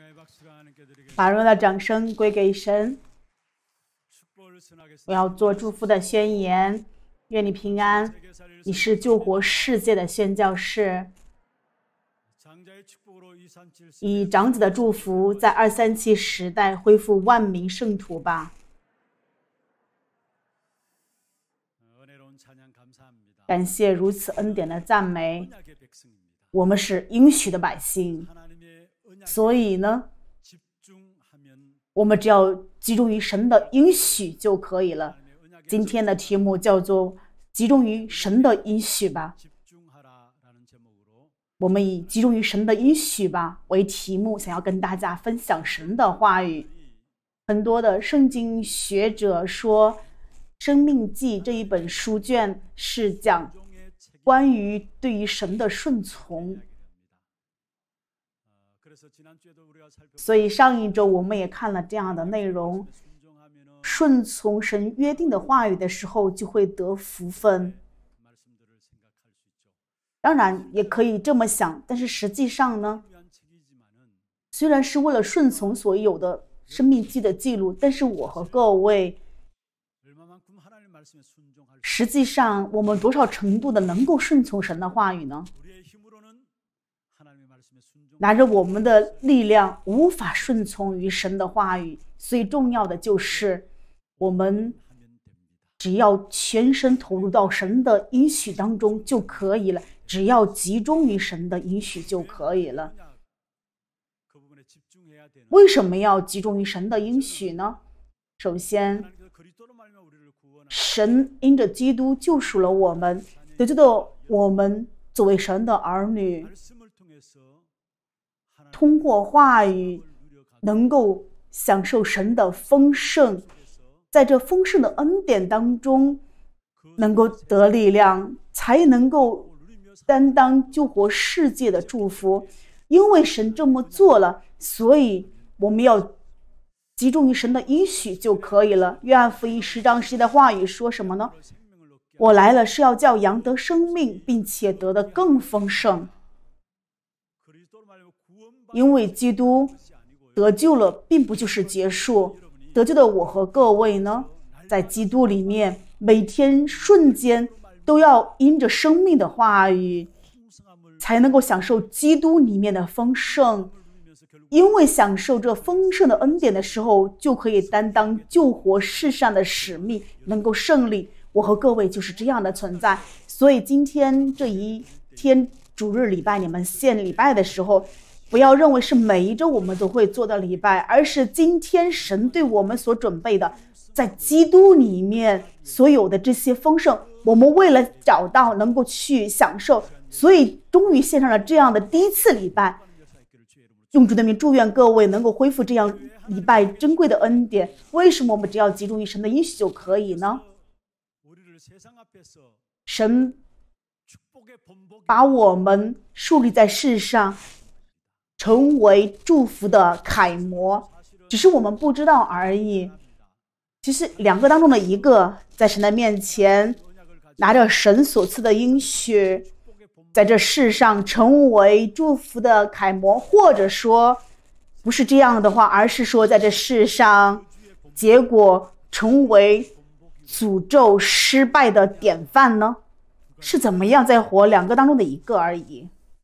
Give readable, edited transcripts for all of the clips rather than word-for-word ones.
把荣耀的掌声归给神。我要做祝福的宣言，愿你平安。你是救活世界的宣教士，以长子的祝福，在237时代恢复万民圣徒吧。感谢如此恩典的赞美。我们是应许的百姓，所以呢，我们只要集中于神的应许就可以了。今天的题目叫做集中于神的应许吧。我们以集中于神的应许吧为题目，想要跟大家分享神的话语。很多的圣经学者说，《生命记》这一本书卷是讲关于对于神的顺从。所以上一周我们也看了这样的内容，顺从神约定的话语的时候就会得福分。当然也可以这么想，但是实际上呢，虽然是为了顺从所有的生命记的记录，但是我和各位实际上我们多少程度的能够顺从神的话语呢？拿着我们的力量无法顺从于神的话语，所以重要的就是我们只要全身投入到神的应许当中就可以了，只要集中于神的应许就可以了。为什么要集中于神的应许呢？首先，神因着基督救赎了我们，得救的我们作为神的儿女，通过话语能够享受神的丰盛，在这丰盛的恩典当中能够得力量，才能够担当救活世界的祝福。因为神这么做了，所以我们要集中于神的应许就可以了。约翰福音10章10节的话语说什么呢？我来了是要叫羊得生命，并且得的更丰盛。因为基督得救了，并不就是结束。得救的我和各位呢，在基督里面，每天瞬间都要因着生命的话语，才能够享受基督里面的丰盛。因为享受这丰盛的恩典的时候，就可以担当救活世上的使命，能够胜利。我和各位就是这样的存在。所以今天这一天主日礼拜，你们献礼拜的时候，不要认为是每一周我们都会做的礼拜，而是今天神对我们所准备的，在基督里面所有的这些丰盛，我们为了找到能够去享受，所以终于献上了这样的第一次礼拜。用主的名祝愿各位能够恢复这样礼拜珍贵的恩典。为什么我们只要集中于神的应许就可以呢？神把我们树立在世上，成为祝福的楷模，只是我们不知道而已。其实两个当中的一个，在神的面前拿着神所赐的应许，在这世上成为祝福的楷模，或者说不是这样的话，而是说在这世上结果成为诅咒失败的典范呢？是怎么样在活两个当中的一个而已。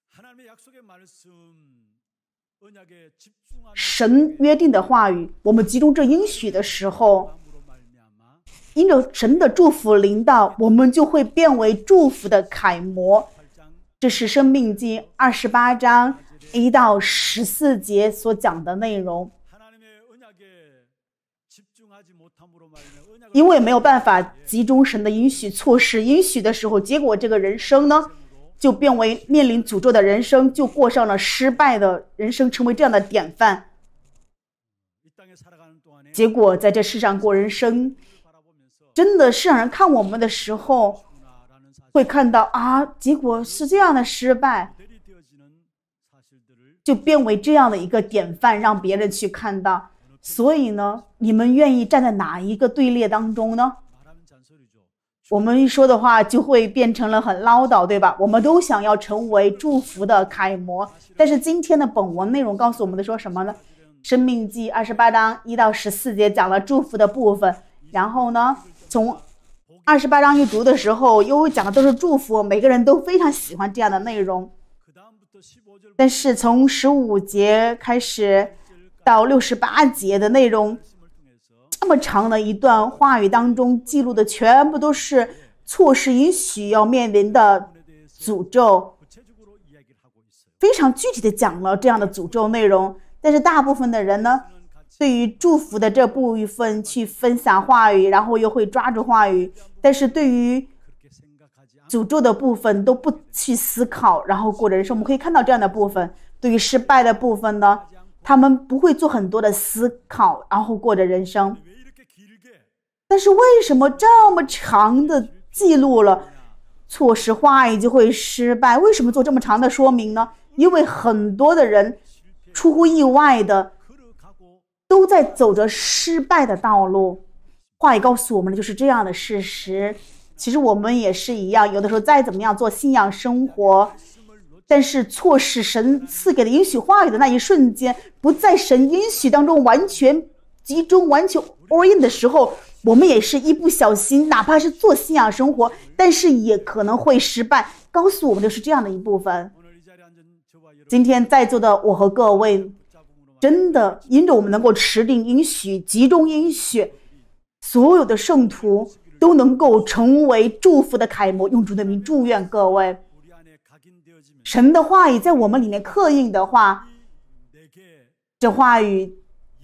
神约定的话语，我们集中这应许的时候，因着神的祝福临到，我们就会变为祝福的楷模。这是申命记28章1到14节所讲的内容。因为没有办法集中神的应许，错失应许的时候，结果这个人生呢，就变为面临诅咒的人生，就过上了失败的人生，成为这样的典范。结果在这世上过人生，真的是让人看我们的时候，会看到啊，结果是这样的失败，就变为这样的一个典范，让别人去看到。所以呢，你们愿意站在哪一个队列当中呢？ 我们一说的话就会变成了很唠叨，对吧？我们都想要成为祝福的楷模，但是今天的本文内容告诉我们的说什么呢？申命记28章1到14节讲了祝福的部分，然后呢，从28章一读的时候，又讲的都是祝福，每个人都非常喜欢这样的内容。但是从15节开始到68节的内容，这么长的一段话语当中记录的全部都是错失允许要面临的诅咒，非常具体的讲了这样的诅咒内容。但是大部分的人呢，对于祝福的这部分去分享话语，然后又会抓住话语，但是对于诅咒的部分都不去思考，然后过人生。我们可以看到这样的部分，对于失败的部分呢，他们不会做很多的思考，然后过着人生。但是为什么这么长的记录了错失话语就会失败？为什么做这么长的说明呢？因为很多的人出乎意外的都在走着失败的道路。话语告诉我们的就是这样的事实。其实我们也是一样，有的时候再怎么样做信仰生活，但是错失神赐给的允许话语的那一瞬间，不在神允许当中完全集中、完全 all in 的时候，我们也是一不小心，哪怕是做信仰生活，但是也可能会失败。告诉我们的是这样的一部分。今天在座的我和各位，真的因着我们能够持定应许、集中应许，所有的圣徒都能够成为祝福的楷模。用主的名祝愿各位，神的话语在我们里面刻印的话，这话语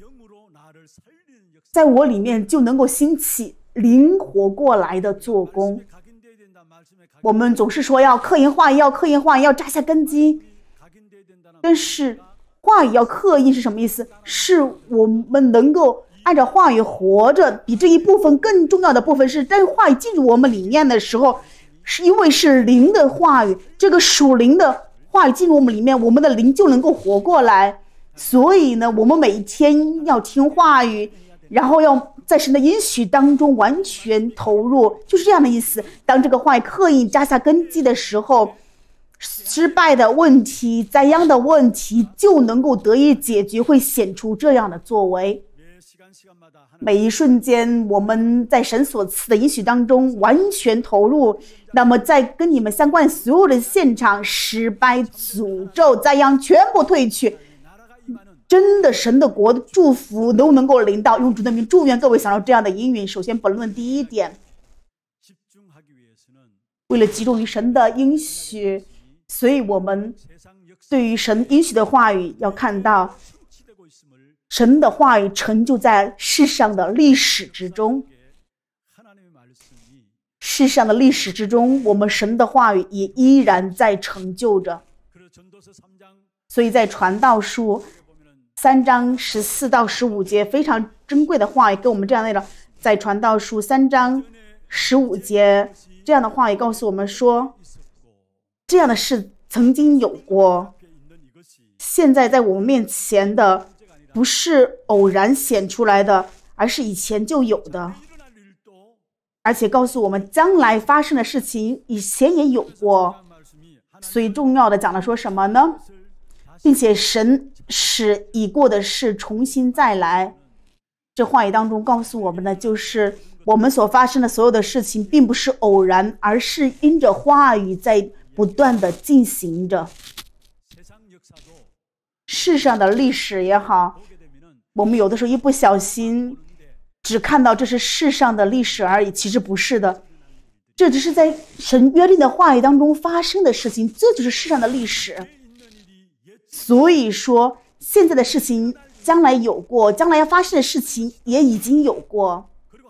在我里面就能够兴起灵活过来的做工。我们总是说要刻印话语，要刻印话语，要扎下根基。但是话语要刻印是什么意思？是我们能够按照话语活着。比这一部分更重要的部分是，当话语进入我们里面的时候，是因为是灵的话语，这个属灵的话语进入我们里面，我们的灵就能够活过来。所以呢，我们每一天要听话语，然后要在神的应许当中完全投入，就是这样的意思。当这个话语刻印扎下根基的时候，失败的问题、灾殃的问题就能够得以解决，会显出这样的作为。每一瞬间，我们在神所赐的应许当中完全投入，那么在跟你们相关所有的现场，失败、诅咒、灾殃全部退去，真的神的国的祝福都能够临到。用主的名祝愿各位想到这样的应允。首先本论第一点，为了集中于神的应许，所以我们对于神应许的话语要看到神的话语成就在世上的历史之中。世上的历史之中，我们神的话语也依然在成就着。所以在传道书3章14到15节非常珍贵的话语跟我们这样的内容。在传道书3章15节这样的话语告诉我们说，这样的事曾经有过，现在在我们面前的不是偶然显出来的，而是以前就有的，而且告诉我们将来发生的事情以前也有过。所以重要的讲了说什么呢？并且神使已过的事重新再来。这话语当中告诉我们的就是我们所发生的所有的事情并不是偶然，而是因着话语在不断的进行着。世上的历史也好，我们有的时候一不小心只看到这是世上的历史而已，其实不是的，这只是在神约定的话语当中发生的事情，这就是世上的历史。所以说现在的事情将来有过，将来要发生的事情也已经有过。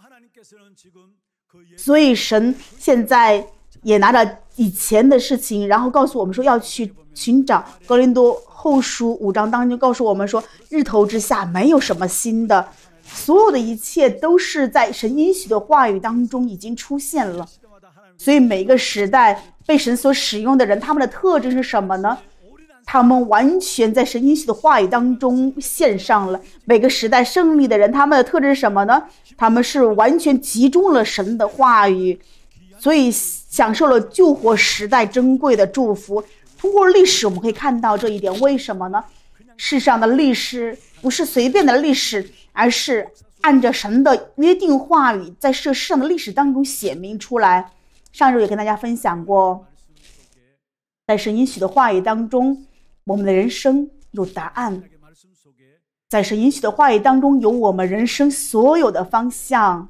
所以神现在也拿着以前的事情，然后告诉我们说要去寻找。哥林多后书5章当中告诉我们说，日头之下没有什么新的，所有的一切都是在神应许的话语当中已经出现了。所以每个时代被神所使用的人，他们的特征是什么呢？他们完全在神应许的话语当中献上了。每个时代胜利的人，他们的特质是什么呢？他们是完全集中了神的话语， 所以享受了救活时代珍贵的祝福。通过历史我们可以看到这一点，为什么呢？世上的历史不是随便的历史，而是按着神的约定话语在世上的历史当中显明出来。上周也跟大家分享过，在神应许的话语当中，我们的人生有答案，在神应许的话语当中有我们人生所有的方向。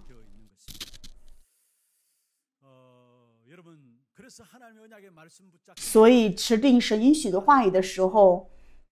所以持定神应许的话语的时候，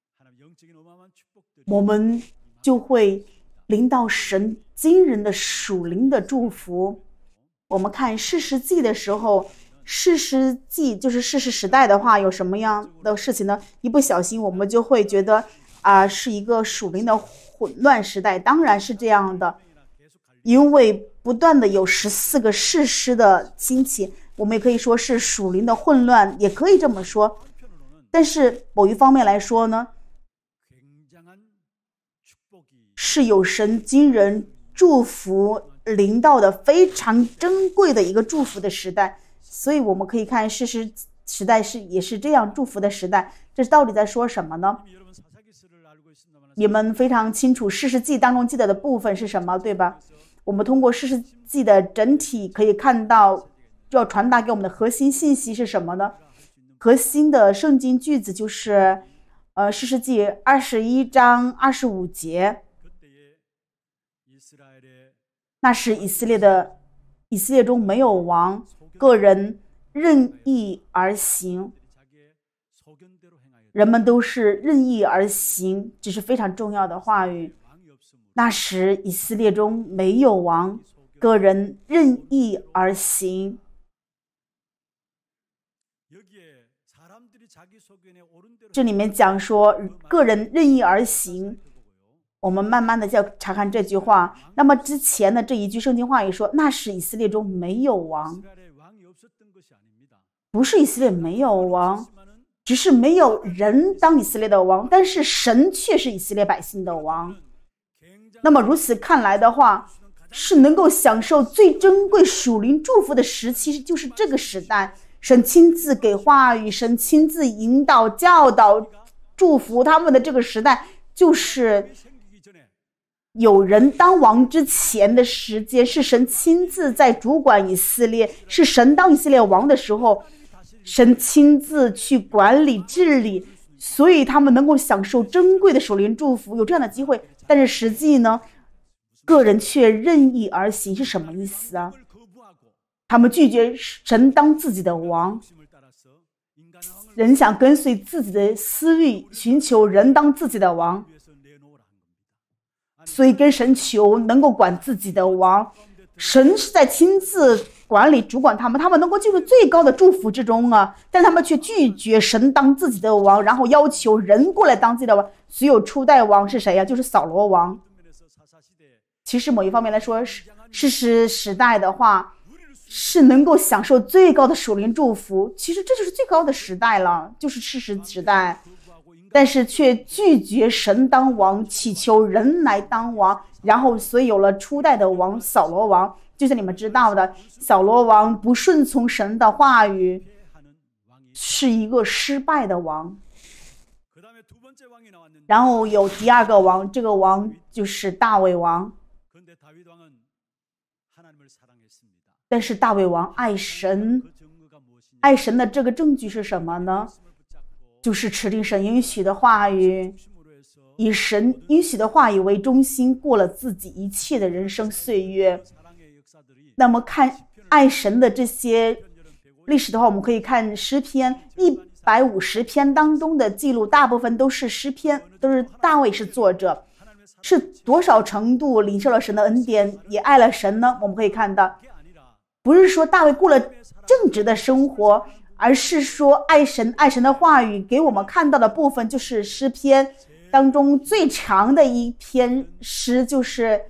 我们就会领到神惊人的属灵的祝福。我们看士师记的时候，士师记就是士师时代的话，有什么样的事情呢？一不小心我们就会觉得是一个属灵的混乱时代。当然是这样的，因为不断的有14个士师的兴起，我们也可以说是属灵的混乱，也可以这么说。但是某一方面来说呢，是有神惊人祝福临到的非常珍贵的一个祝福的时代。所以我们可以看士师时代也是这样祝福的时代。这到底在说什么呢？你们非常清楚士师记当中记载的部分是什么，对吧？我们通过士师记的整体可以看到，要传达给我们的核心信息是什么呢？核心的圣经句子就是士师记21章25节。那时以色列中没有王，个人任意而行，人们都是任意而行，这是非常重要的话语。那时以色列中没有王，个人任意而行。这里面讲说个人任意而行，我们慢慢的再查看这句话。那么之前的这一句圣经话语说，那时以色列中没有王，不是以色列没有王，只是没有人当以色列的王，但是神却是以色列百姓的王。那么如此看来的话，是能够享受最珍贵属灵祝福的时期，就是这个时代。神亲自给话语，神亲自引导教导祝福他们的这个时代，就是有人当王之前的时间，是神亲自在主管以色列，是神当以色列王的时候，神亲自去管理治理，所以他们能够享受珍贵的属灵祝福，有这样的机会。但是实际呢，个人却任意而行，是什么意思啊？他们拒绝神当自己的王，人想跟随自己的私欲，寻求人当自己的王，所以跟神求能够管自己的王。神是在亲自管理主管他们能够进入最高的祝福之中啊，但他们却拒绝神当自己的王，然后要求人过来当自己的王。所有初代王是谁呀？就是扫罗王。其实某一方面来说，士师时代的话是能够享受最高的属灵祝福，其实这就是最高的时代了，就是士师时代。但是却拒绝神当王，祈求人来当王，然后所以有了初代的王扫罗王。就像你们知道的，扫罗王不顺从神的话语，是一个失败的王。然后有第二个王，这个王就是大卫王。但是大卫王爱神，爱神的这个证据是什么呢？就是持定神应许的话语，以神应许的话语为中心，过了自己一切的人生岁月。那么看爱神的这些历史的话，我们可以看诗篇150篇当中的记录，大部分都是诗篇，都是大卫是作者。是多少程度领受了神的恩典，也爱了神呢？我们可以看到，不是说大卫过了正直的生活，而是说爱神的话语给我们看到的部分，就是诗篇当中最长的一篇诗，就是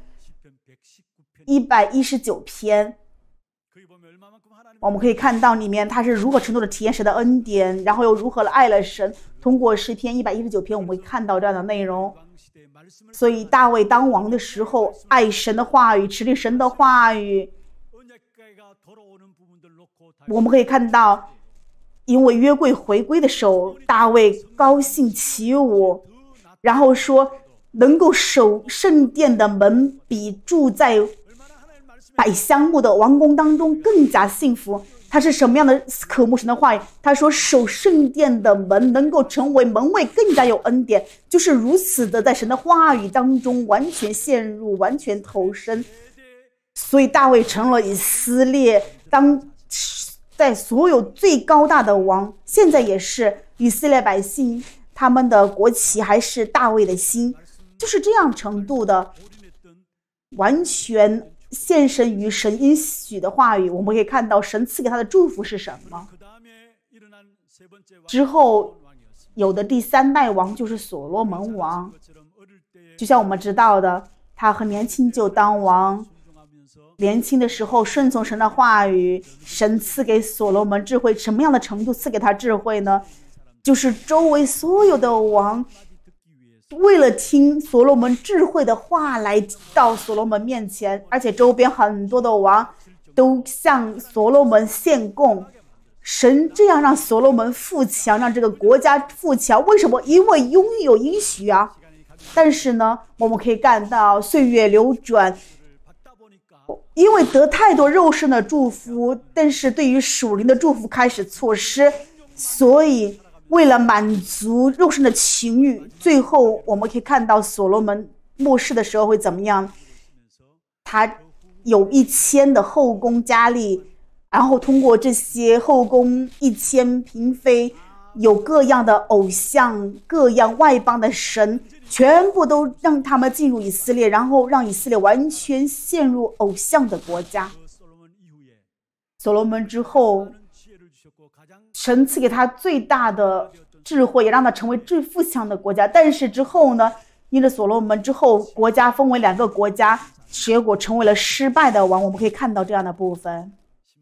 119篇。我们可以看到里面他是如何程度的体验神的恩典，然后又如何的爱了神。通过诗篇119篇，我们会看到这样的内容。所以大卫当王的时候，爱神的话语，持定神的话语， 我们可以看到，因为约柜回归的时候，大卫高兴起舞，然后说能够守圣殿的门比住在百香木的王宫当中更加幸福。他是什么样的渴慕神的话语？他说守圣殿的门能够成为门卫更加有恩典，就是如此的在神的话语当中完全陷入，完全投身。所以大卫成了以色列当在所有最高大的王，现在也是以色列百姓他们的国旗还是大卫的心，就是这样程度的完全献身于神应许的话语。我们可以看到神赐给他的祝福是什么。之后有的第三代王就是所罗门王，就像我们知道的，他很年轻就当王，年轻的时候顺从神的话语，神赐给所罗门智慧。什么样的程度赐给他智慧呢？就是周围所有的王为了听所罗门智慧的话来到所罗门面前，而且周边很多的王都向所罗门献贡。神这样让所罗门富强，让这个国家富强，为什么？因为拥有应许啊。但是呢，我们可以看到岁月流转，因为得太多肉身的祝福，但是对于属灵的祝福开始错失，所以为了满足肉身的情欲，最后我们可以看到所罗门末世的时候会怎么样？他有1000的后宫佳丽，然后通过这些后宫1000嫔妃，有各样的偶像，各样外邦的神，全部都让他们进入以色列，然后让以色列完全陷入偶像的国家。所罗门之后，神赐给他最大的智慧，也让他成为最富强的国家。但是之后呢，因着所罗门之后，国家分为2个国家，结果成为了失败的王。我们可以看到这样的部分。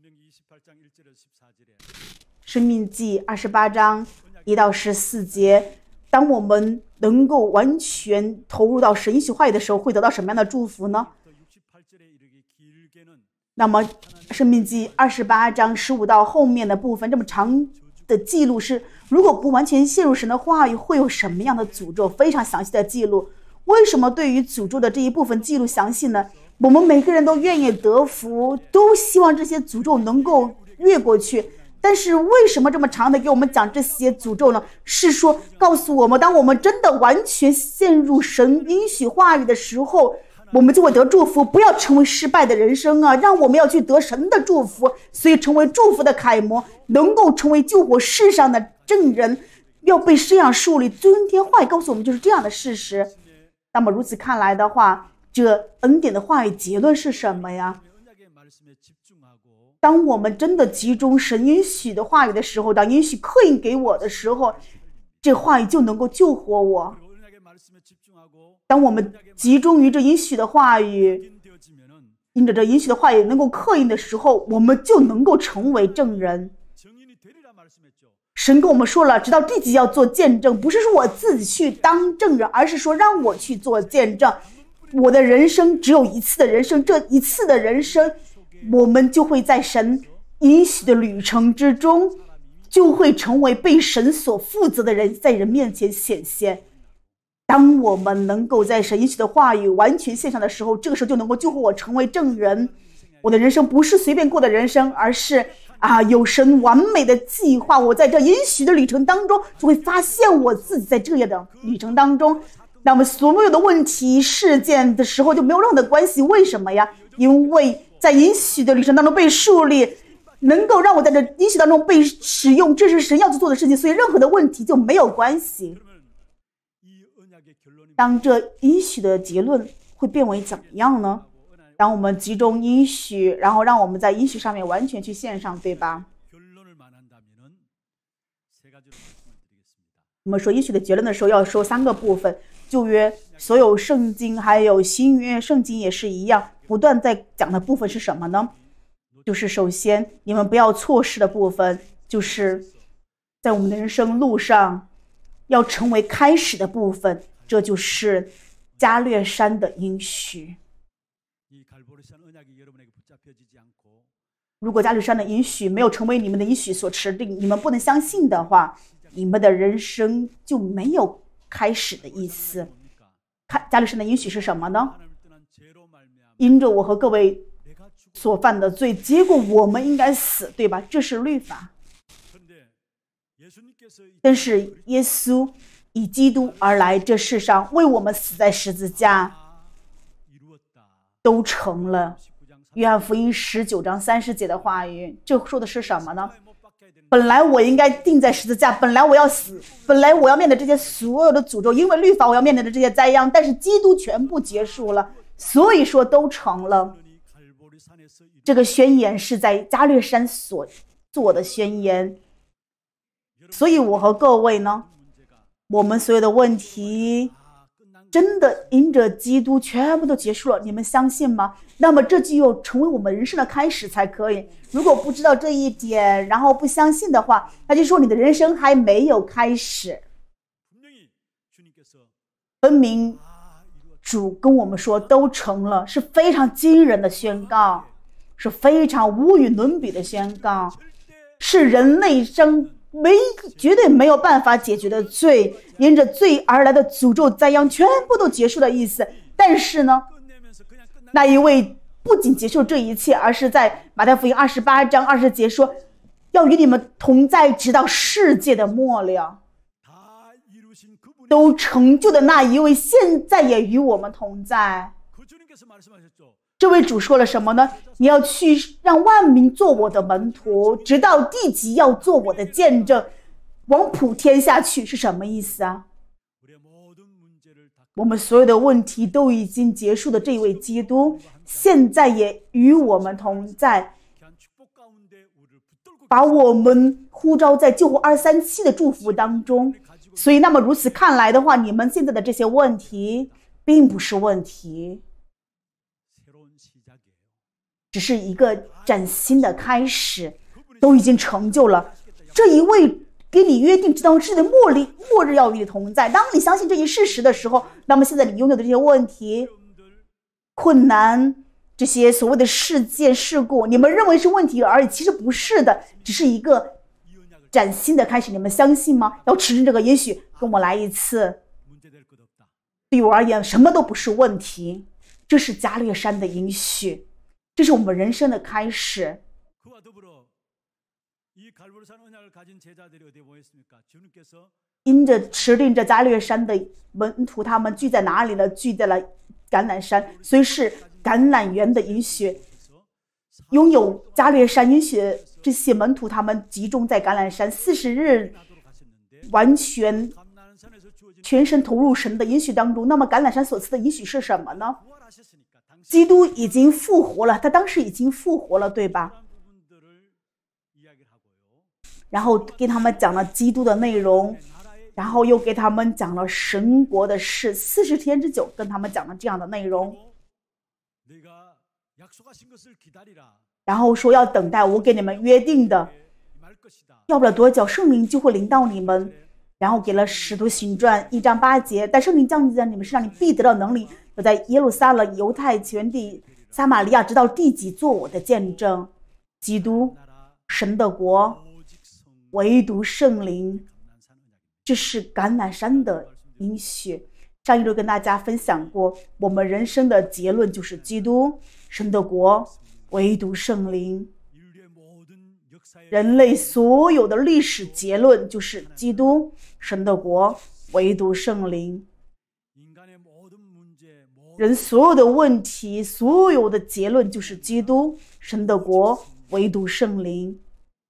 申命记28章1到14节，当我们能够完全投入到神应许话语的时候，会得到什么样的祝福呢？那么申命记28章15到后面的部分，这么长的记录是，如果不完全陷入神的话语，会有什么样的诅咒？非常详细的记录。为什么对于诅咒的这一部分记录详细呢？我们每个人都愿意得福，都希望这些诅咒能够越过去。但是为什么这么长的给我们讲这些诅咒呢？是说告诉我们，当我们真的完全陷入神应许话语的时候，我们就会得祝福。不要成为失败的人生啊！让我们要去得神的祝福，所以成为祝福的楷模，能够成为救活世上的证人，要被这样树立。今天话语告诉我们就是这样的事实。那么如此看来的话，这恩典的话语结论是什么呀？当我们真的集中神应许的话语的时候，当应许刻印给我的时候，这话语就能够救活我。当我们集中于这应许的话语，因着这应许的话语能够刻印的时候，我们就能够成为证人。神跟我们说了，直到地极要做见证，不是说我自己去当证人，而是说让我去做见证。我的人生只有一次的人生，这一次的人生，我们就会在神应许的旅程之中，就会成为被神所负责的人，在人面前显现。当我们能够在神应许的话语完全献上的时候，这个时候就能够救活我成为证人。我的人生不是随便过的人生，而是有神完美的计划。我在这应许的旅程当中，就会发现我自己在这样的旅程当中。那么所有的问题事件的时候就没有任何的关系。为什么呀？因为在应许的旅程当中被树立，能够让我在这应许当中被使用，这是神要去做的事情，所以任何的问题就没有关系。当这应许的结论会变为怎么样呢？当我们集中应许，然后让我们在应许上面完全去献上，对吧？我们说应许的结论的时候要说3个部分，旧约所有圣经还有新约圣经也是一样，不断在讲的部分是什么呢？就是首先你们不要错失的部分，就是在我们的人生路上要成为开始的部分，这就是加略山的应许。 如果加略山的应许没有成为你们的应许所持定，你们不能相信的话，你们的人生就没有开始的意思。加略山的应许是什么呢？因着我和各位所犯的罪，结果我们应该死，对吧？这是律法。但是耶稣以基督而来这世上，为我们死在十字架，都成了。约翰福音19章30节的话语，这说的是什么呢？本来我应该钉在十字架，本来我要死，本来我要面对这些所有的诅咒，因为律法我要面对的这些灾殃，但是基督全部结束了，所以说都成了。这个宣言是在加略山所做的宣言，所以我和各位呢，我们所有的问题真的因着基督全部都结束了，你们相信吗？那么这就要成为我们人生的开始才可以。如果不知道这一点，然后不相信的话，那就说你的人生还没有开始。分明主跟我们说都成了，是非常惊人的宣告，是非常无与伦比的宣告，是人类绝对没有办法解决的罪，因着罪而来的诅咒灾殃全部都结束的意思。但是呢，那一位不仅结束这一切，而是在马太福音28章20节说，要与你们同在直到世界的末了。都成就的那一位现在也与我们同在。这位主说了什么呢？你要去让万民做我的门徒，直到地极要做我的见证，往普天下去，是什么意思啊？我们所有的问题都已经结束的这一位基督，现在也与我们同在，把我们呼召在救活237的祝福当中。所以那么如此看来的话，你们现在的这些问题并不是问题，只是一个崭新的开始，都已经成就了。这一位给你约定直到世的末日要与你同在。当你相信这一事实的时候，那么现在你拥有的这些问题、困难，这些所谓的事件事故，你们认为是问题而已，其实不是的，只是一个崭新的开始。你们相信吗？要持定这个应许，跟我来一次。对我而言，什么都不是问题。这是加略山的应许，这是我们人生的开始。因着持定着加略山的门徒，他们聚在哪里呢？聚在了橄榄山，所以是橄榄园的应许。拥有加略山应许的这些门徒，他们集中在橄榄山40日，完全全身投入神的应许当中。那么橄榄山所赐的应许是什么呢？基督已经复活了，他当时已经复活了，对吧？然后给他们讲了基督的内容，然后又给他们讲了神国的事，40天之久跟他们讲了这样的内容，然后说要等待我给你们约定的，要不了多久圣灵就会临到你们。然后给了使徒行传1章8节，但圣灵降临在你们身上，你必得到能力，要在耶路撒冷、犹太全地、撒玛利亚直到地极做我的见证。基督神的国唯独圣灵，这是橄榄山的应许。上一周跟大家分享过，我们人生的结论就是基督神的国唯独圣灵。人类所有的历史结论就是基督神的国唯独圣灵。人所有的问题，所有的结论就是基督神的国唯独圣灵。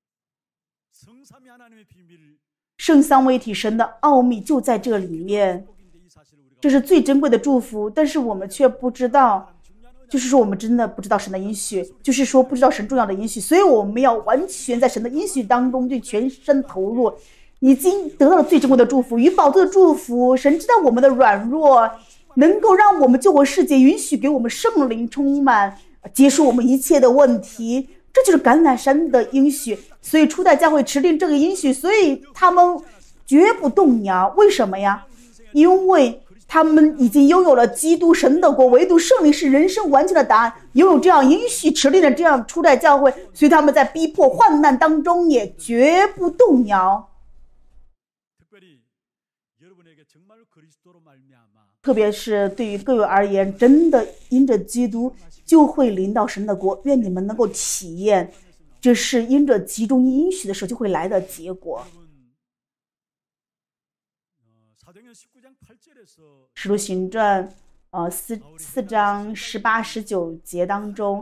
圣三位一体神的奥秘就在这里面，这是最珍贵的祝福，但是我们却不知道，就是说我们真的不知道神的应许，就是说不知道神重要的应许，所以我们要完全在神的应许当中就全身投入，已经得到了最珍贵的祝福与宝贵的祝福。神知道我们的软弱，能够让我们救活世界，允许给我们圣灵充满，结束我们一切的问题，这就是橄榄山的应许。所以初代教会持定这个应许，所以他们绝不动摇。为什么呀？因为他们已经拥有了基督神的国，唯独圣灵是人生完全的答案。拥有这样应许持定的这样初代教会，所以他们在逼迫患难当中也绝不动摇。特别是对于各位而言，真的因着基督就会临到神的国。愿你们能够体验，这是因着集中应许的时候就会来的结果。使徒行传4章18、19节当中，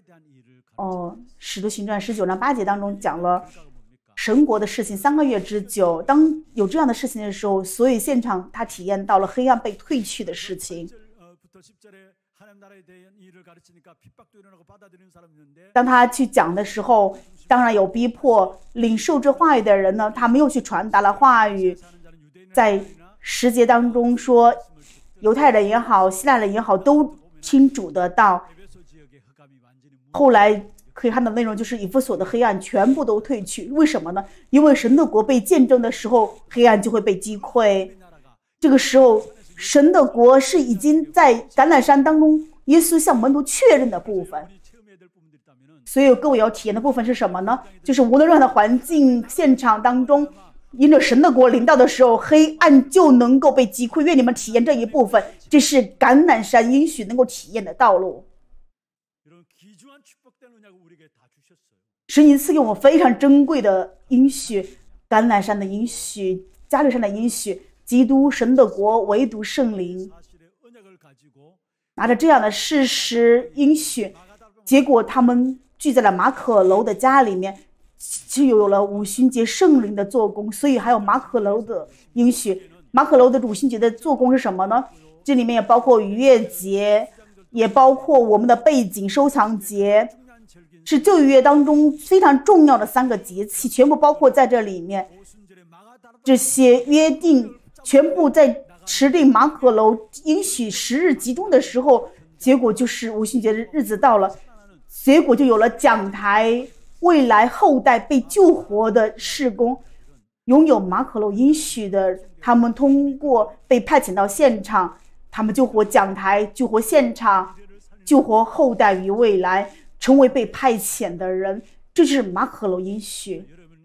使徒行传19章8节当中讲了神国的事情3个月之久。当有这样的事情的时候，所以现场他体验到了黑暗被退去的事情。当他去讲的时候，当然有逼迫，领受这话语的人呢，他没有去传达了话语。在10节当中说，犹太人也好，希腊人也好，都听主的道。后来可以看到内容就是以弗所的黑暗全部都退去。为什么呢？因为神的国被见证的时候，黑暗就会被击溃。这个时候神的国是已经在橄榄山当中耶稣向门徒确认的部分。所以各位要体验的部分是什么呢？就是无论任何的环境现场当中，因着神的国临到的时候，黑暗就能够被击溃。愿你们体验这一部分，这是橄榄山应许能够体验的道路。神已赐给我们非常珍贵的应许，橄榄山的应许，加略山的应许，基督神的国，唯独圣灵。拿着这样的事实应许，结果他们聚在了马可楼的家里面，就有了五旬节圣灵的做工。所以还有马可楼的应许。马可楼的五旬节的做工是什么呢？这里面也包括逾越节，也包括我们的背景收藏节，是旧约当中非常重要的3个节气，全部包括在这里面。这些约定全部在持定马可楼应许10日集中的时候，结果就是五旬节的日子到了，结果就有了讲台，未来后代被救活的事工。拥有马可楼应许的，他们通过被派遣到现场，他们救活讲台，救活现场，救活后代与未来，成为被派遣的人。这是马可楼应许。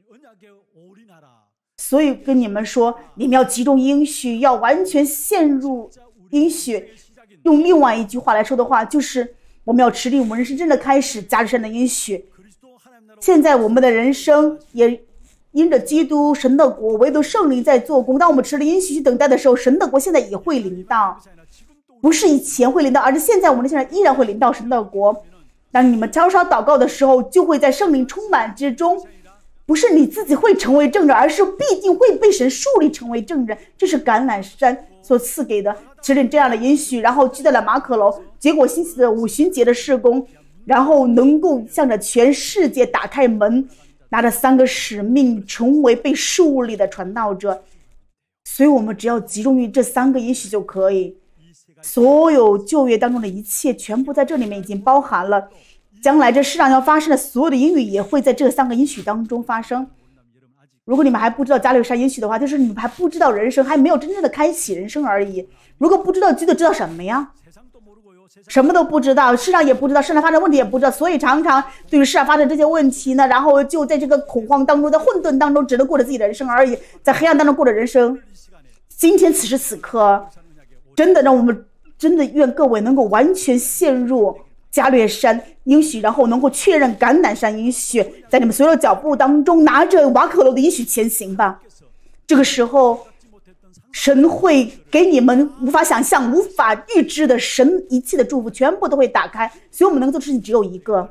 所以跟你们说，你们要集中应许，要完全陷入应许。用另外一句话来说的话，就是我们要持定我们人生真的开始，加略山的应许。现在我们的人生也因着基督神的国，唯独圣灵在做工。当我们持了应许去等待的时候，神的国现在也会临到，不是以前会临到，而是现在我们现在依然会临到神的国。当你们稍稍祷告的时候，就会在圣灵充满之中。不是你自己会成为证人，而是必定会被神树立成为证人。这是橄榄山所赐给的，持定这样的应许，然后聚在了马可楼，结果兴起的五旬节的事工，然后能够向着全世界打开门，拿着3个使命，成为被树立的传道者。所以我们只要集中于这3个应许就可以。所有旧约当中的一切全部在这里面已经包含了。将来这世上要发生的所有的应许也会在这3个应许当中发生。如果你们还不知道加略山应许的话，就是你们还不知道人生，还没有真正的开启人生而已。如果不知道基督，知道什么呀？什么都不知道，世上也不知道，世上发生问题也不知道，所以常常对于世上发生这些问题呢，然后就在这个恐慌当中，在混沌当中，只能过着自己的人生而已，在黑暗当中过着人生。今天此时此刻，真的让我们真的愿各位能够完全陷入加略山应许，然后能够确认橄榄山应许，在你们所有的脚步当中拿着马可楼的应许前行吧。这个时候神会给你们无法想象、无法预知的神一切的祝福全部都会打开。所以我们能做的事情只有一个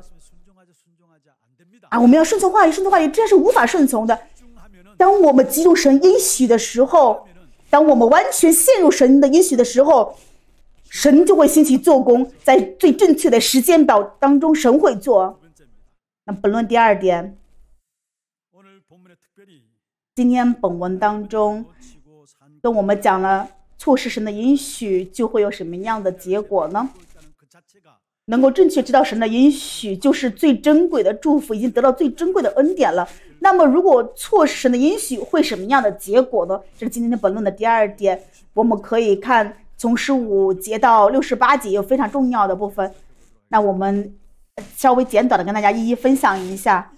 我们要顺从话语，顺从话语这是无法顺从的。当我们集中神应许的时候，当我们完全陷入神的应许的时候，神就会兴起做工，在最正确的时间表当中，神会做。那本论第2点，今天本文当中跟我们讲了错失神的应许就会有什么样的结果呢？能够正确知道神的应许就是最珍贵的祝福，已经得到最珍贵的恩典了。那么如果错失神的应许会什么样的结果呢？这是今天的本论的第2点。我们可以看从15节到68节有非常重要的部分，那我们稍微简短的跟大家一一分享一下，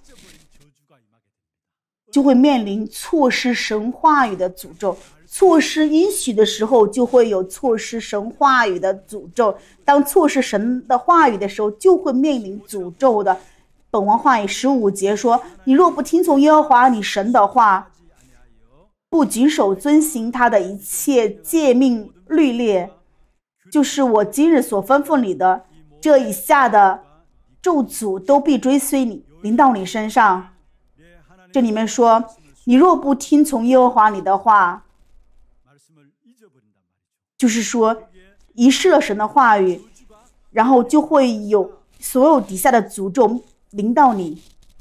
就会面临错失神话语的诅咒。错失应许的时候，就会有错失神话语的诅咒。当错失神的话语的时候，就会面临诅咒的。本文话语15节说：你若不听从耶和华你神的话，不谨守遵行他的一切诫命律例，就是我今日所吩咐你的，这以下的咒诅都必追随你，临到你身上。这里面说，你若不听从耶和华你的话，就是说遗失了神的话语，然后就会有所有底下的诅咒临到你。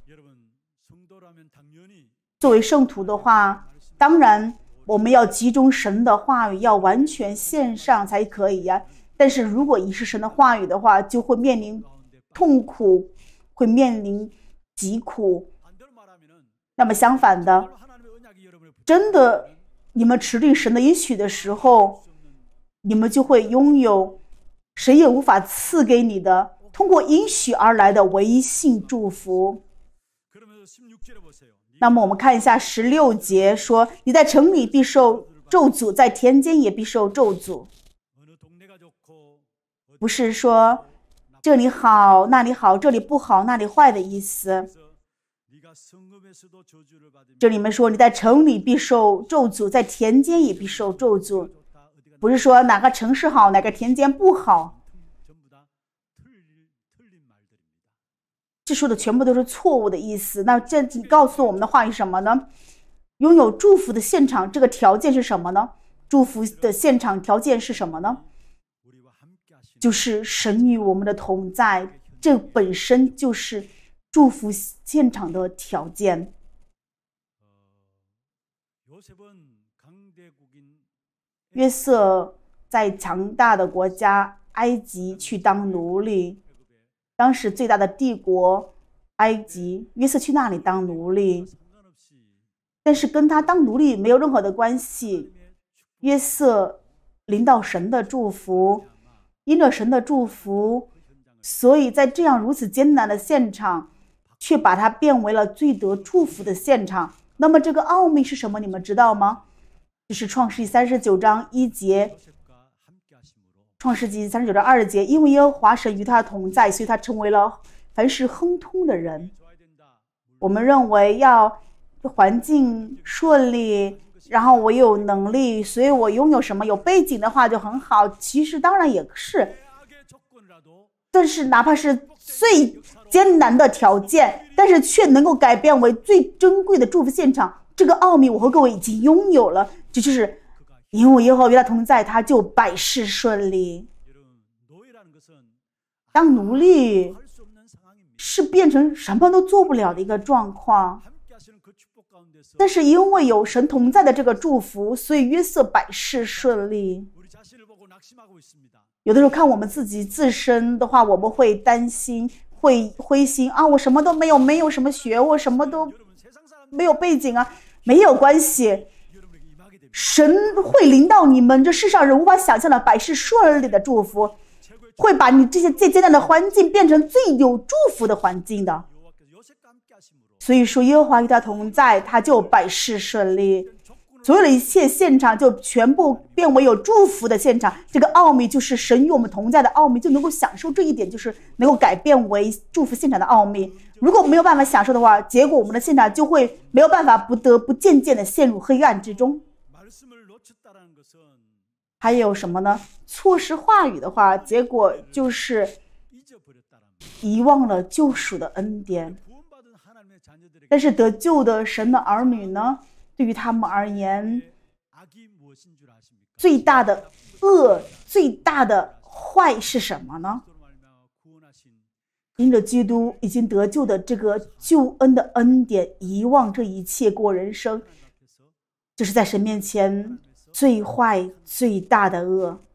作为圣徒的话，当然我们要集中神的话语，要完全献上才可以呀。但是如果遗失神的话语的话，就会面临痛苦，会面临疾苦。那么相反的，真的你们持定神的应许的时候，你们就会拥有谁也无法赐给你的通过应许而来的唯性祝福。那么我们看一下16节说，你在城里必受咒诅，在田间也必受咒诅。不是说这里好那里好，这里不好那里坏的意思。这里面说你在城里必受咒诅，在田间也必受咒诅，不是说哪个城市好哪个田间不好，这说的全部都是错误的意思。那这告诉我们的话语什么呢？拥有祝福的现场，这个条件是什么呢？祝福的现场条件是什么呢？就是神与我们的同在，这本身就是祝福现场的条件。约瑟在强大的国家埃及去当奴隶，当时最大的帝国埃及，约瑟去那里当奴隶，但是跟他当奴隶没有任何的关系。约瑟领到神的祝福，因着神的祝福，所以在这样如此艰难的现场，却把它变为了最得祝福的现场。那么这个奥秘是什么？你们知道吗？这是创世记39章1节，创世纪39章20节，因为耶和华神与他同在，所以他成为了凡事亨通的人。我们认为要环境顺利，然后我有能力，所以我拥有什么有背景的话就很好。其实当然也是，但是哪怕是最艰难的条件，但是却能够改变为最珍贵的祝福现场，这个奥秘我和各位已经拥有了。这就是因为耶和华与他同在，他就百事顺利。当奴隶是变成什么都做不了的一个状况，但是因为有神同在的这个祝福，所以约瑟百事顺利。有的时候看我们自身的话，我们会担心，会灰心啊，我什么都没有，没有什么学，我什么都没有背景啊，没有关系，神会临到你们这世上人无法想象的百事顺利的祝福，会把你这些最艰难的环境变成最有祝福的环境的。所以说耶和华与他同在，他就百事顺利，所有的一切现场就全部变为有祝福的现场。这个奥秘就是神与我们同在的奥秘，就能够享受这一点，就是能够改变为祝福现场的奥秘。如果没有办法享受的话，结果我们的现场就会没有办法，不得不渐渐的陷入黑暗之中。还有什么呢？错失话语的话，结果就是遗忘了救赎的恩典。但是得救的神的儿女呢，对于他们而言，最大的恶、最大的坏是什么呢？因着基督已经得救的这个救恩的恩典，遗忘这一切过人生，这是在神面前最坏最大的恶。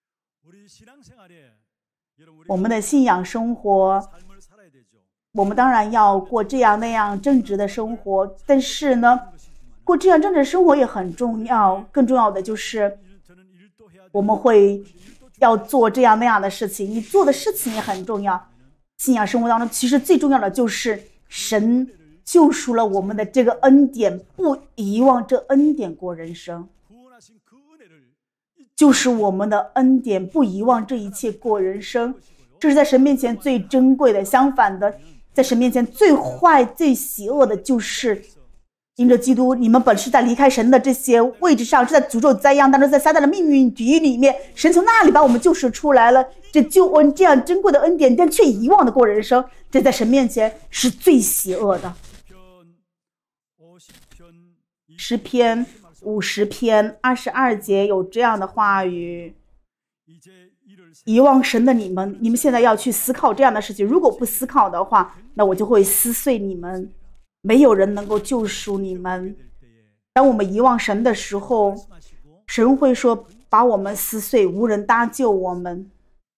我们的信仰生活，我们当然要过这样那样正直的生活，但是呢，过这样正直的生活也很重要。更重要的就是我们会要做这样那样的事情，你做的事情也很重要。信仰生活当中，其实最重要的就是神救赎了我们的这个恩典，不遗忘这恩典过人生。就是我们的恩典，不遗忘这一切过人生，这是在神面前最珍贵的。相反的，在神面前最坏最邪恶的就是因着基督，你们本是在离开神的这些位置上，是在诅咒灾殃当中，在撒旦的命运局里面，神从那里把我们救赎出来了，这救恩这样珍贵的恩典，但却遗忘的过人生，这在神面前是最邪恶的。诗篇50篇22节有这样的话语：遗忘神的你们现在要去思考这样的事情，如果不思考的话，那我就会撕碎你们，没有人能够救赎你们。当我们遗忘神的时候，神会说把我们撕碎，无人搭救我们。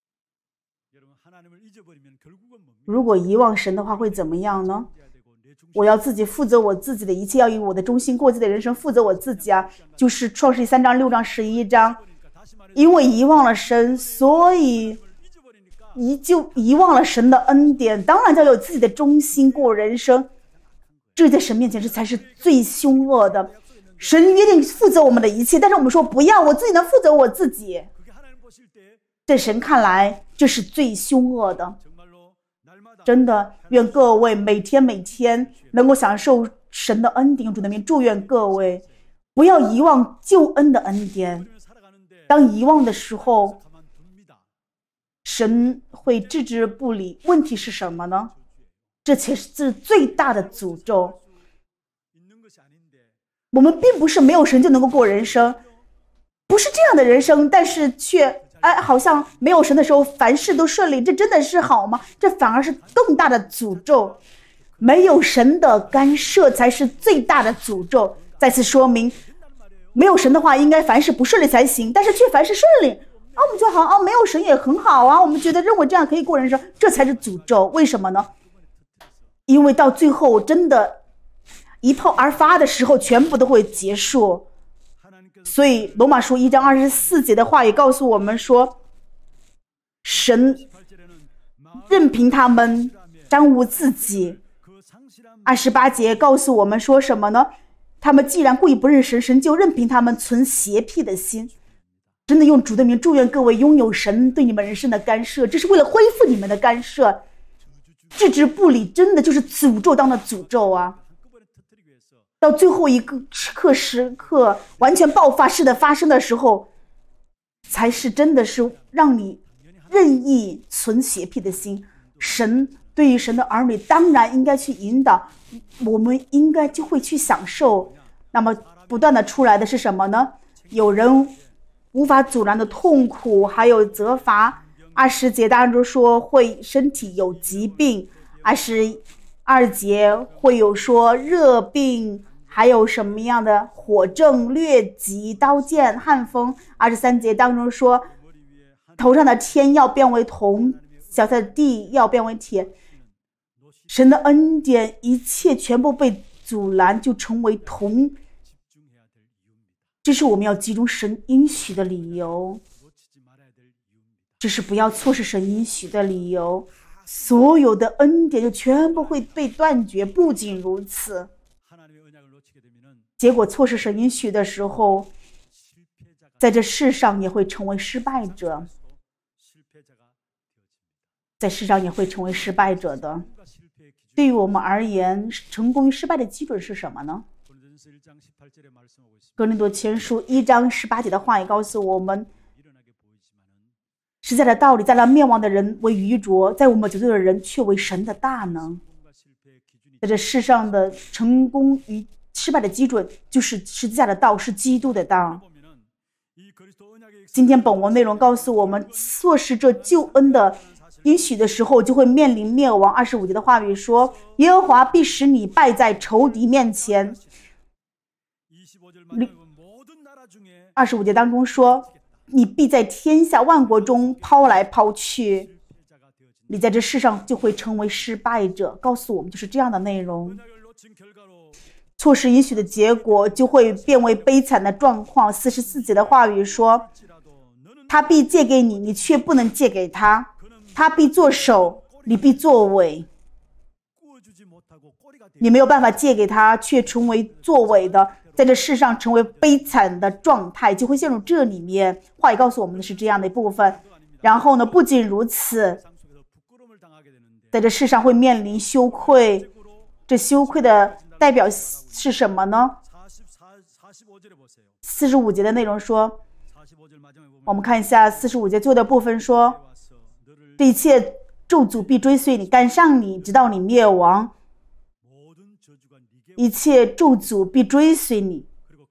如果遗忘神的话会怎么样呢？我要自己负责我自己的一切，要以我的忠心过自己的人生负责我自己啊！就是创世记3章、6章、11章，因为遗忘了神，所以就遗忘了神的恩典。当然要有自己的忠心过人生，这在神面前这才是最凶恶的。神约定负责我们的一切，但是我们说不要，我自己能负责我自己。在神看来，这是最凶恶的。真的，愿各位每天能够享受神的恩典，主的名，祝愿各位不要遗忘救恩的恩典。当遗忘的时候，神会置之不理。问题是什么呢？这才是最大的诅咒。我们并不是没有神就能够过人生，不是这样的人生，但是却好像没有神的时候凡事都顺利，这真的是好吗？这反而是更大的诅咒。没有神的干涉才是最大的诅咒。再次说明，没有神的话应该凡事不顺利才行，但是却凡事顺利我们就好没有神也很好啊，我们认为这样可以过人生，这才是诅咒。为什么呢？因为到最后真的一炮而发的时候，全部都会结束。所以罗马书1章24节的话也告诉我们说，神任凭他们沾污自己。28节告诉我们说什么呢？他们既然故意不认神，神就任凭他们存邪僻的心。真的用主的名祝愿各位拥有神对你们人生的干涉，这是为了恢复你们的干涉。置之不理真的就是诅咒当的诅咒啊！到最后一个时刻完全爆发式的发生的时候，才是真的是让你任意存邪僻的心。神对于神的儿女当然应该去引导，我们应该就会去享受。那么不断的出来的是什么呢？有人无法阻拦的痛苦，还有责罚。20节当中说会身体有疾病，22节会有说热病，还有什么样的火症、疟疾、刀剑、旱风。23节当中说头上的天要变为铜，脚下的地要变为铁。神的恩典一切全部被阻拦，就成为铜。这是我们要集中神应许的理由，这是不要错失神应许的理由。所有的恩典就全部会被断绝。不仅如此，结果错失神应许的时候，在这世上也会成为失败者，在世上也会成为失败者的。对于我们而言，成功与失败的基准是什么呢？哥林多前书1章18节的话也告诉我们，实在的道理，在那灭亡的人为愚拙，在我们得救的人却为神的大能。在这世上的成功与失败的基准就是十字架的道，是基督的道。今天本文内容告诉我们，错失这救恩的应许的时候，就会面临灭亡。25节的话语说，耶和华必使你败在仇敌面前。25节当中说，你必在天下万国中抛来抛去，你在这世上就会成为失败者。告诉我们就是这样的内容。错失应许的结果就会变为悲惨的状况。44节的话语说， 他必借给你，你却不能借给他；他必作首，你必作尾。你没有办法借给他，却成为作尾的，在这世上成为悲惨的状态，就会陷入这里面。话语告诉我们的是这样的一部分。然后呢，不仅如此，在这世上会面临羞愧。这羞愧的代表是什么呢？45节的内容说，我们看一下45节最后的部分说，这一切咒诅必追随你，赶上你，直到你灭亡。一切咒诅必追随你，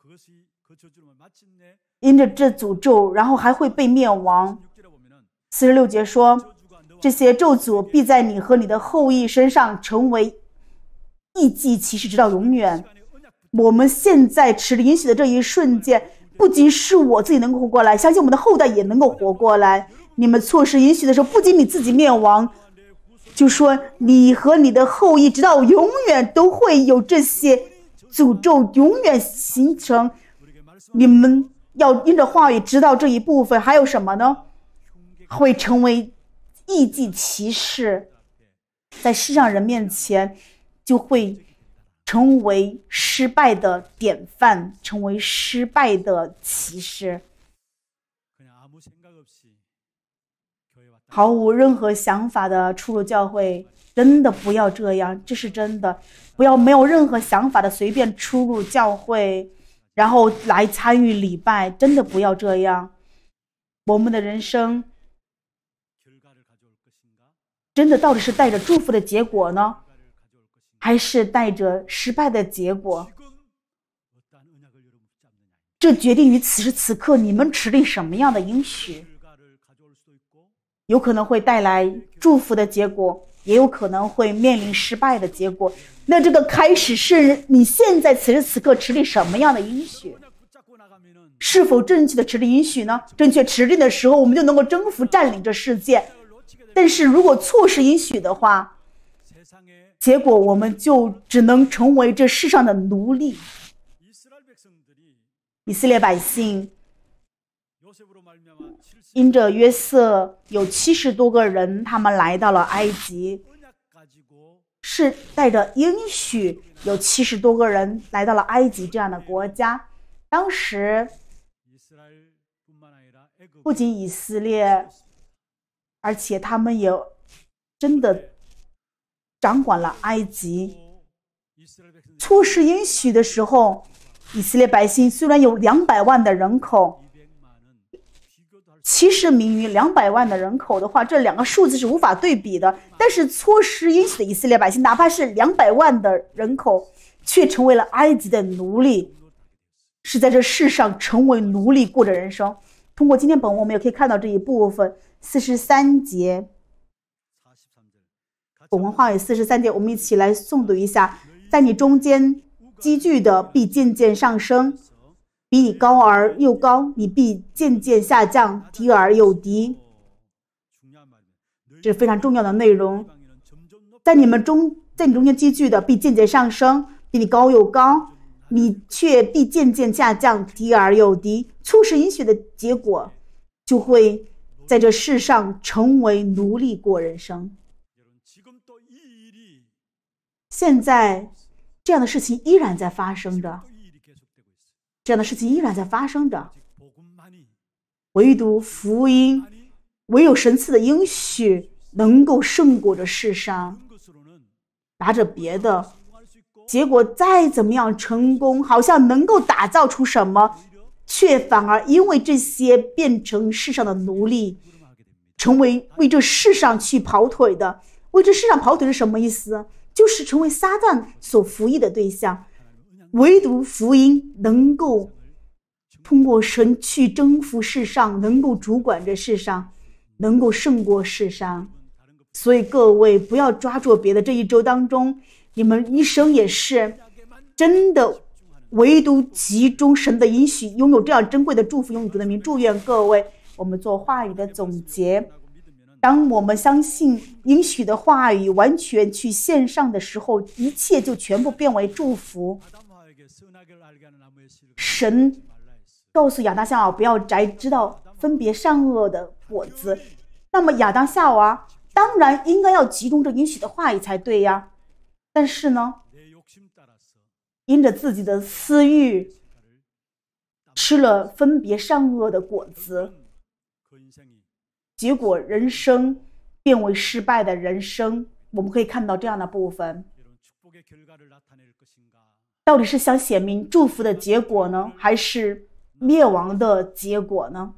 因着这诅咒，然后还会被灭亡。46节说，这些咒诅必在你和你的后裔身上成为异迹奇事，直到永远。我们现在持着允许的这一瞬间，不仅是我自己能够活过来，相信我们的后代也能够活过来。你们错失允许的时候，不仅你自己灭亡，就说你和你的后裔直到永远都会有这些诅咒永远形成。你们要因着话语知道这一部分。还有什么呢？会成为异迹奇事，在世上人面前就会成为失败的典范，成为失败的奇事。毫无任何想法的出入教会，真的不要这样，这是真的。不要没有任何想法的随便出入教会，然后来参与礼拜，真的不要这样。我们的人生真的到底是带着祝福的结果呢，还是带着失败的结果？这决定于此时此刻你们持定什么样的应许。有可能会带来祝福的结果，也有可能会面临失败的结果。那这个开始是你现在此时此刻持定什么样的应许？是否正确的持定应许呢？正确持定的时候，我们就能够征服占领这世界。但是如果错失应许的话，结果我们就只能成为这世上的奴隶。以色列百姓因着约瑟有70多个人，他们来到了埃及，是带着应许有70多个人来到了埃及这样的国家。当时不仅以色列，而且他们也真的掌管了埃及。错失应许的时候，以色列百姓虽然有200万的人口，70名于200万的人口的话，这两个数字是无法对比的。但是错失应许的以色列百姓，哪怕是200万的人口，却成为了埃及的奴隶，是在这世上成为奴隶过着人生。通过今天本文，我们也可以看到这一部分。43节，本文话语43节，我们一起来诵读一下。在你中间积聚的必渐渐上升，比你高而又高，你必渐渐下降，低而又低。这是非常重要的内容。在你中间积聚的必渐渐上升，比你高又高，你却必渐渐下降，低而又低。错失应许的结果，就会在这世上成为奴隶过人生。现在这样的事情依然在发生着，唯独福音，唯有神赐的应许能够胜过这世上。拿着别的，结果再怎么样成功，好像能够打造出什么，却反而因为这些变成世上的奴隶，成为为这世上去跑腿的。为这世上跑腿是什么意思？就是成为撒旦所服役的对象。唯独福音能够通过神去征服世上，能够主管这世上，能够胜过世上。所以各位不要抓住别的，这一周当中你们一生也是真的唯独集中神的应许，拥有这样珍贵的祝福，用主的名祝愿各位。我们做话语的总结，当我们相信应许的话语完全去献上的时候，一切就全部变为祝福。神告诉亚当夏娃不要摘知道分别善恶的果子，那么亚当夏娃当然应该要集中这应许的话语才对呀。但是呢，因着自己的私欲，吃了分别善恶的果子，结果人生变为失败的人生。我们可以看到这样的部分，到底是想显明祝福的结果呢，还是灭亡的结果呢？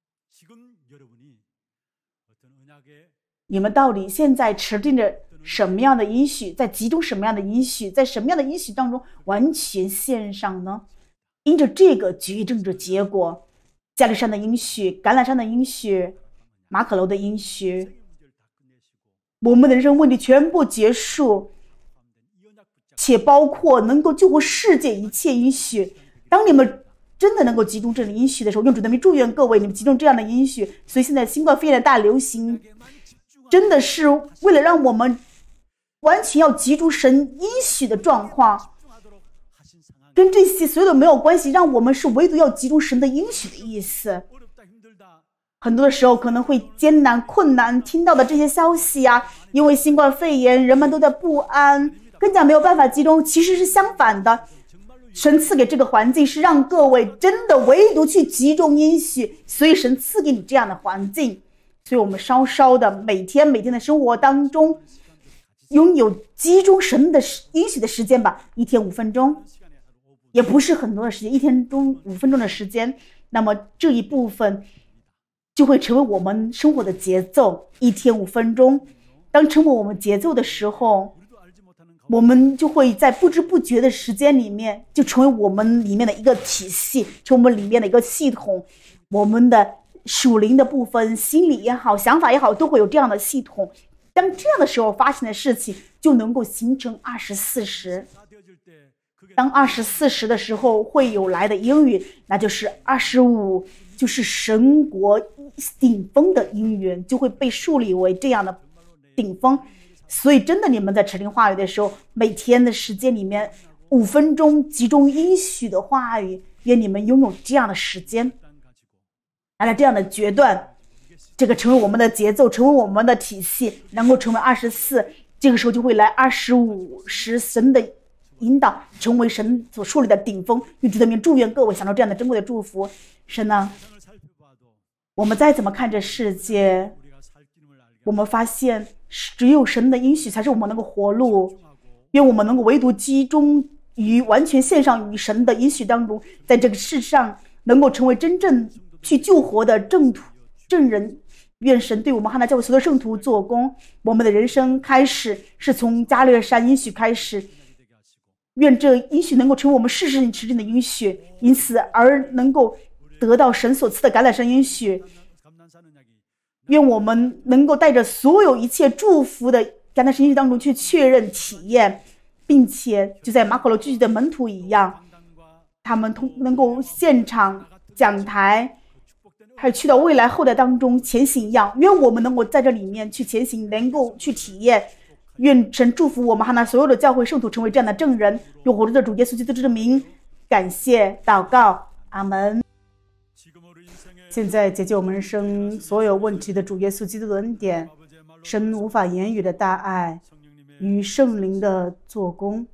你们到底现在持定着什么样的应许，在集中什么样的应许，在什么样的应许当中完全献上呢？因着这个决定着结果，加利山的应许、橄榄山的应许、马可楼的应许，我们的人生问题全部结束，且包括能够救活世界一切应许。当你们真的能够集中这种应许的时候，用主的名祝愿各位你们集中这样的应许。所以现在新冠肺炎的大流行真的是为了让我们完全要集中神应许的状况，跟这些所有的没有关系，让我们是唯独要集中神的应许的意思。很多的时候可能会艰难困难，听到的这些消息啊，因为新冠肺炎人们都在不安，更加没有办法集中。其实是相反的，神赐给这个环境是让各位真的唯独去集中应许，所以神赐给你这样的环境。所以我们稍稍的每天的生活当中拥有集中神的应许的时间吧，一天5分钟，也不是很多的时间，一天中5分钟的时间，那么这一部分就会成为我们生活的节奏。一天5分钟，当成为我们节奏的时候，我们就会在不知不觉的时间里面就成为我们里面的一个体系，成为我们里面的一个系统。我们的属灵的部分，心理也好，想法也好，都会有这样的系统。当这样的时候发生的事情，就能够形成24时。当24时的时候会有来的应允，那就是25，就是神国顶峰的应允，就会被树立为这样的顶峰。所以真的你们在持定话语的时候，每天的时间里面5分钟集中应许的话语，愿你们拥有这样的时间，来了这样的决断，这个成为我们的节奏，成为我们的体系，能够成为24，这个时候就会来25时神的引导，成为神所树立的顶峰。用主的名祝愿各位享受这样的珍贵的祝福。神呢，我们再怎么看这世界，我们发现只有神的应许才是我们能够活路。愿我们能够唯独集中于完全献上于神的应许当中，在这个世上能够成为真正去救活的正人。愿神对我们汉娜教会所有的圣徒做工。我们的人生开始是从加略山应许开始，愿这应许能够成为我们世世持定的应许，因此而能够得到神所赐的橄榄山应许。愿我们能够带着所有一切祝福的橄榄山应许当中去确认体验，并且就在马可楼聚集的门徒一样，他们能够现场讲台还有去到未来后代当中前行一样。愿我们能够在这里面去前行，能够去体验。愿神祝福我们汉娜所有的教会圣徒成为这样的证人，用活着的主耶稣基督之名感谢祷告，阿门。现在解决我们人生所有问题的主耶稣基督的恩典，神无法言语的大爱与圣灵的做工，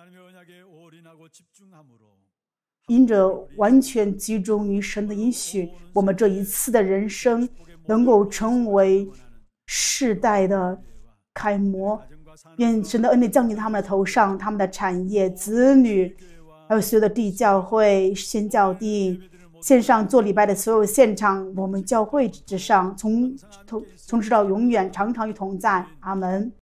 因着完全集中于神的应许，我们这一次的人生能够成为世代的楷模。愿神的恩典降临他们的头上，他们的产业、子女，还有所有的地教会、宣教地、线上做礼拜的所有现场，我们教会之上，从直到永远，常常与同在。阿门。